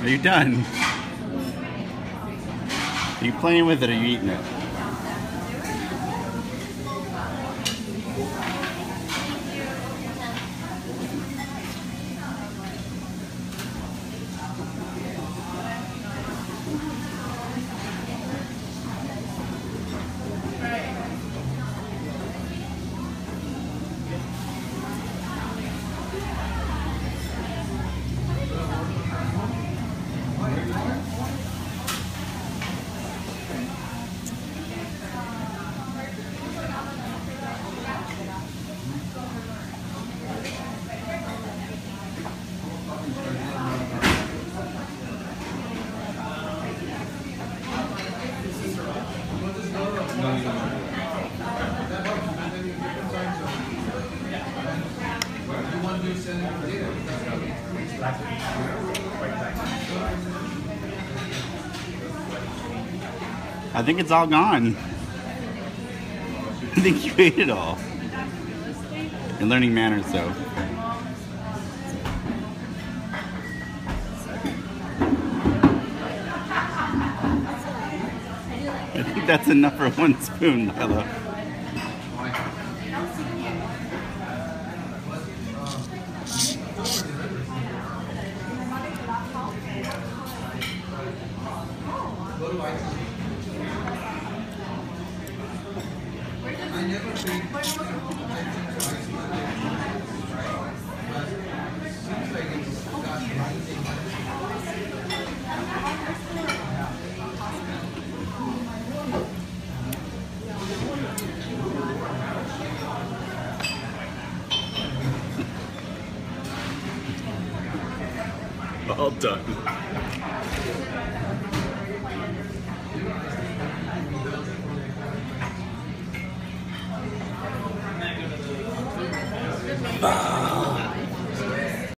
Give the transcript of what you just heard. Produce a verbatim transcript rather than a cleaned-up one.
Are you done? Are you playing with it or are you eating it? I think it's all gone. I think you ate it all. You're learning manners, though. I think that's enough for one spoon, Lila. All done.